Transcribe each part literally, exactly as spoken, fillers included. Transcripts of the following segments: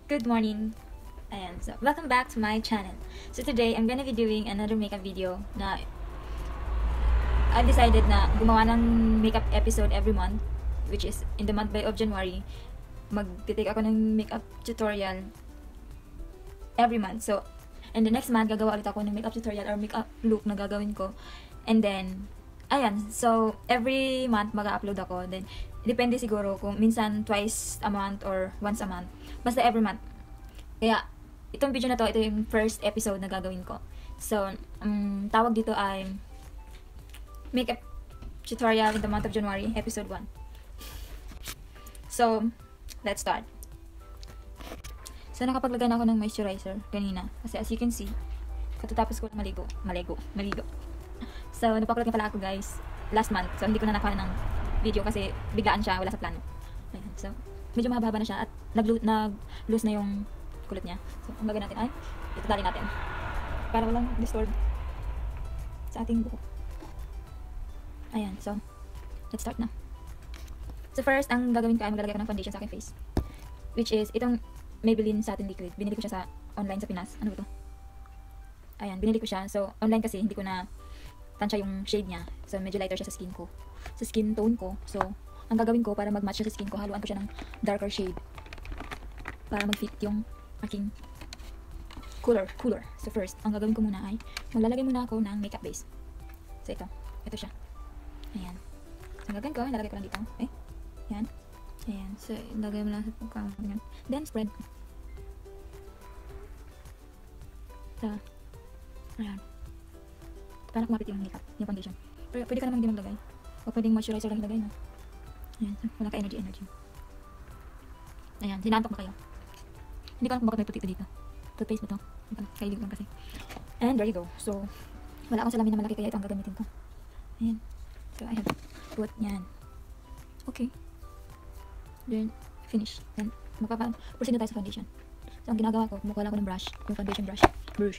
Good morning, and so welcome back to my channel. So today I'm gonna be doing another makeup video na I've decided na gumawa ng makeup episode every month, which is in the month by of January. Magtitake ako ng makeup tutorial every month. So, and the next month gagawa ulit ako ng makeup tutorial or makeup look na gagawin ko. And then, ayan, so every month mag-upload ako. Then, depende siguro kung minsan twice a month or once a month. Basta every month. Kaya, itong video na to, ito yung first episode na gagawin ko. So, um, tawag dito ay makeup tutorial in the month of January, episode one. So, let's start. So, nakapaglagay na ako ng moisturizer kanina. Kasi as you can see, katatapos ko maligo. Maligo. Maligo. So, napapagod na pala ako guys last month. So, hindi ko na nakuha ng video kasi biglaan siya. Wala sa plano. Ayan. So, medyo mahaba na siya at nag-loose na yung kulot niya. So, ang gagawin natin ay itadali natin para walang disturb sa ating buhok. Ayan. So, let's start na. So, first, ang gagawin ko ay maglalagay ko ng foundation sa aking face. Which is, itong Maybelline Satin Liquid. Binili ko siya sa online sa Pinas. Ano ba ito? Ayan, binili ko siya. So, online kasi, hindi ko na tansya yung shade niya. So, medyo lighter siya sa skin ko. Sa skin tone ko. So, ang gagawin ko para mag-match siya sa skin ko, haluan ko siya ng darker shade. Para mag-fit yung aking cooler. Cooler. So, first, ang gagawin ko muna ay, maglalagay muna ako ng makeup base. So, ito. Ito siya. Ayan. So, ang gagawin ko, lalagay ko lang dito. Eh. Ayan. Ayan. So, lagay mo lang sa pagkakang ganyan. Then, spread. So, ayan. Para kumapit yung makeup, yung foundation. Pero pwede ka naman hindi maglagay. O pwedeng moisturizer lang ilagay, no? Ayan. So, wala ka energy, energy. Ayan. Sinantok na kayo. Hindi ko alam kung bakit may puti ito dito. Toothpaste mo to. Kailig lang kasi. And there you go. So, wala akong salamin na malaki kaya ito ang gagamitin ko. Ayan. So, I have put yan. Okay. Then, finish. Then, magpapa-proceed na tayo sa foundation. So, ang ginagawa ko, kumukuha lang ako ng brush. Yung foundation brush. Brush.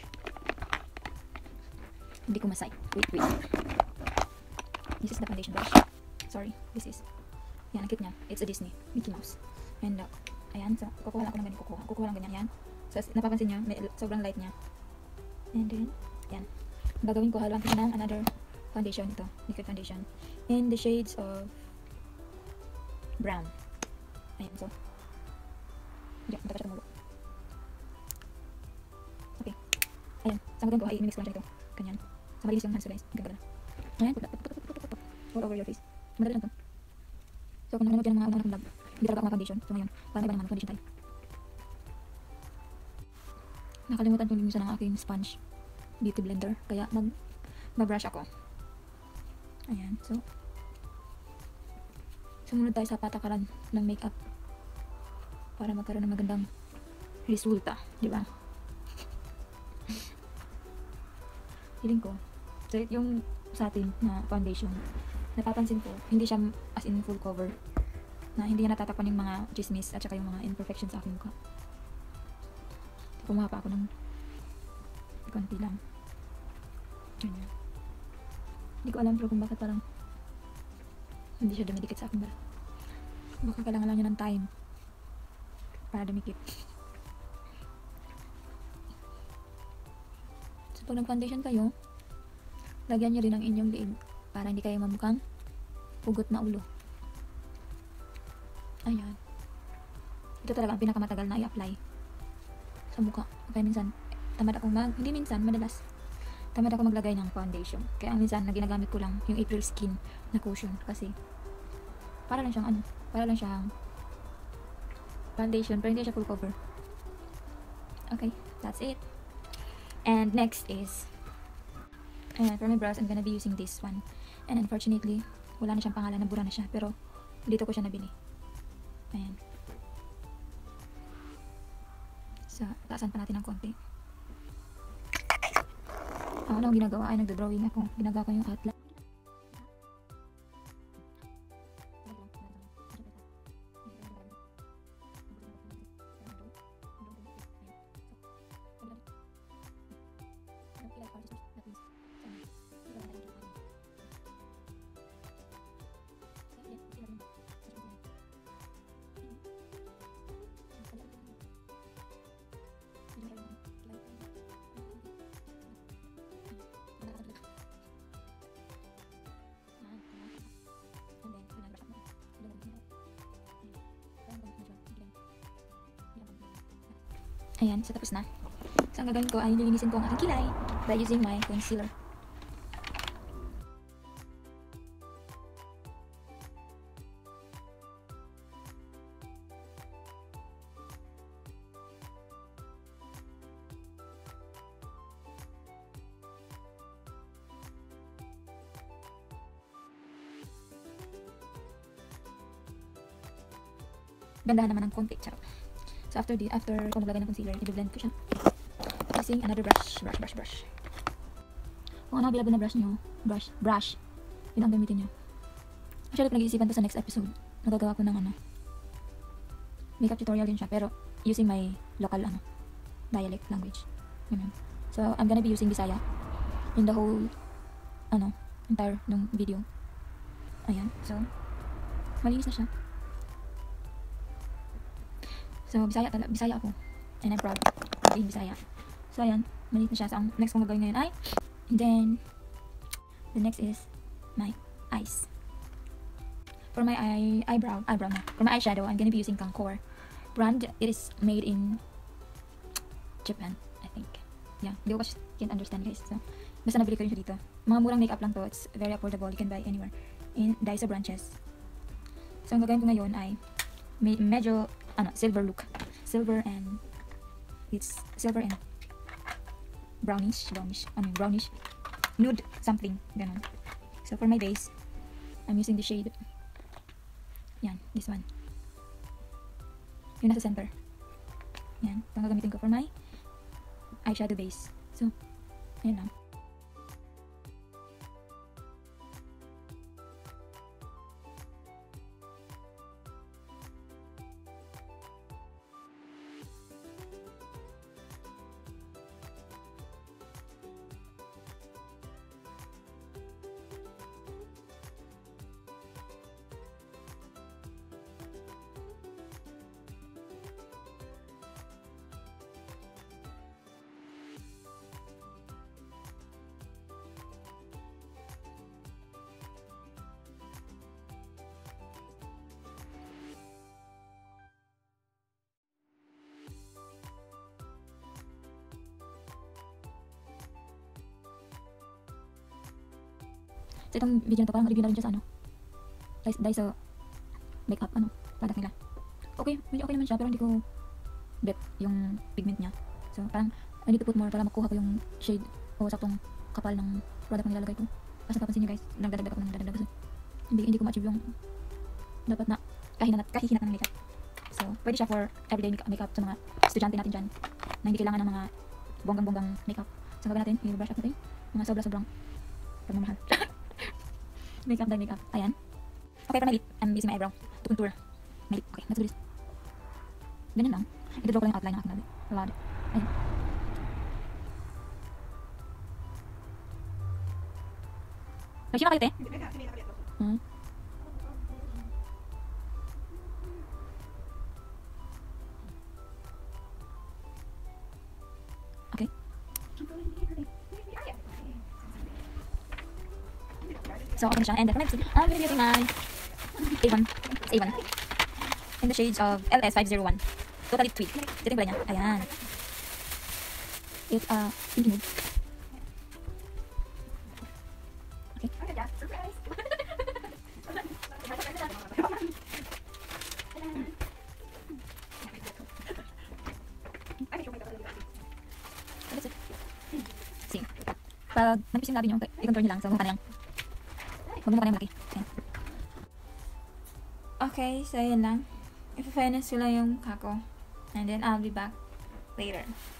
Hindi ko masay. Wait, wait. This is the foundation brush. Sorry. This is. Yan, ang cute niya. It's a Disney. Mickey Mouse. And, uh, ayan. So, kukuha lang ako ng ganyan. Kukuha. Kukuha lang ganyan. Yan. So, napapansin niyo, may, sobrang light niya. And then, yan. Ang gagawin ko, haluan ko ng another foundation. Ito. Liquid foundation. In the shades of brown. Ayan, so. Diyan, punta ka siya tumulo. Okay. Ayan. So, ang gagawin ko ay imimix ko lang siya ito. Ganyan. So, malinis yung hands ko guys. Gagawin na. Ayan, put, put, put, put, put, put. All over your face. Madali lang ito. So, kung nanonood yan ng mga unang-unang vlog, hindi talaga ako mga foundation. So, ngayon, para iba naman foundation tayo. Nakalimutan kong linisan ang aking sponge beauty blender. Kaya, mag, mag-brush ako. Ayan, so. Sumunod tayo sa patakaran ng makeup para magkaroon ng magandang resulta, di ba? Feeling ko, so yung satin na foundation, napapansin ko, hindi siya as in full cover, na hindi niya natatakpan yung mga chismis at saka yung mga imperfections sa aking mukha. Kumuha pa ako ng konti lang. Ganyan. Hindi ko alam pero kung bakit parang hindi siya dumidikit sa akin ba. Baka kailangan lang niya ng time para dumikit. So pag nag-foundation kayo, lagyan niyo rin ang inyong liig para hindi kayo mamukhang pugot na ulo. Ayan. Ito talaga ang pinakamatagal na i-apply sa mukha. Kaya minsan, tamad akong mag, hindi minsan, madalas tamad ako maglagay ng foundation. Kaya minsan, na ginagamit ko lang yung April Skin na cushion. Kasi, para lang siyang ano, para lang siyang foundation, pero hindi siya full cover. Okay, that's it. And next is, ayan, for my brows, I'm gonna be using this one. And unfortunately, wala na siyang pangalan, nabura na siya. Pero, dito ko siya nabili. Ayan. So, taasan pa natin ng konti. Ang ano ang ginagawa ay nagdo-drawing ako. Ginagawa ko yung outline. Ayan, so tapos na. So ang gagawin ko ay lilinisin ko ang aking kilay by using my concealer. Gandahan naman ng konti, charot. So after the after ko maglagay ng concealer, i-blend ko siya using another brush, brush, brush, brush. Kung ano available na brush niyo, brush, brush, yun ang gamitin niyo. Actually, pinag-iisipan to sa next episode. Nagagawa ko ng ano, makeup tutorial din siya, pero using my local ano, dialect language. Ganun. So I'm gonna be using Bisaya in the whole ano, entire ng video. Ayan, so malinis na siya. So, Bisaya talaga, Bisaya ako. And I'm proud of being Bisaya. So, ayan, maliit na siya. So, ang next kong gagawin ngayon ay, and then, the next is my eyes. For my eye, eyebrow, eyebrow na. For my eyeshadow, I'm gonna be using Kankor brand. It is made in Japan, I think. Yeah, hindi ko kasi can't understand, guys. So, basta nabili ko rin siya dito. Mga murang makeup lang to. It's very affordable. You can buy anywhere in daiso branches. So, ang gagawin ko ngayon ay, me medyo, ano, silver look. Silver and it's silver and brownish, brownish, I mean brownish, nude something, ganun. So for my base, I'm using the shade, yan, this one. Yung nasa center. Yan, ito ang gagamitin ko for my eyeshadow base. So, ayan lang. So itong video na to, parang review na rin siya sa ano, daiso makeup, ano, product nila. Okay, medyo okay naman siya, pero hindi ko bet yung pigment niya. So parang, I need to put more para makuha ko yung shade o saktong kapal ng product na nilalagay ko. Kasi napapansin nyo guys, nagdadagdag ako ng nagdadagdag. So, hindi, hindi ko ma-achieve yung dapat na kahinat, kahihinat ng makeup. So, pwede siya for everyday makeup, makeup sa mga estudyante natin dyan na hindi kailangan ng mga bonggang-bonggang makeup. So, gagawin natin, i-brush up natin mga sobra-sobrang pagmamahal. Makeup dahil makeup. Ayan. Okay, for my lip, I'm using my eyebrow to contour my lip. Okay, let's do this. Ganyan lang. Ito-draw ko lang yung outline ng aking labi. Lord. Ayan. Nag-shima kayo, te? Hmm? Okay. So, okay na siya. And then, next, I'm gonna be using my A one. It's A one. In the shades of L S five oh one. Totally tweed. Ito yung pala niya. Ayan. It's, uh, pinky nude. Okay. Surprise! That's it. See. Pag nagpis yung labi nyo, i-contour nyo lang. So, mukha na yung huwag mo ka na yung malaki. Ayan. Okay, so yun lang. I-finish ko lang yung kako. And then, I'll be back later.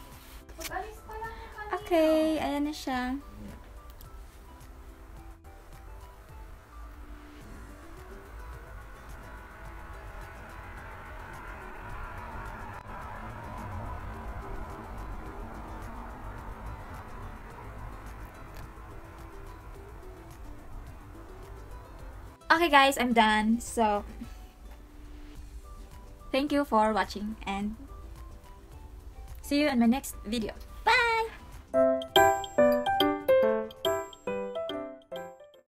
Okay, ayan na siya. Okay guys, I'm done. So, thank you for watching and see you in my next video.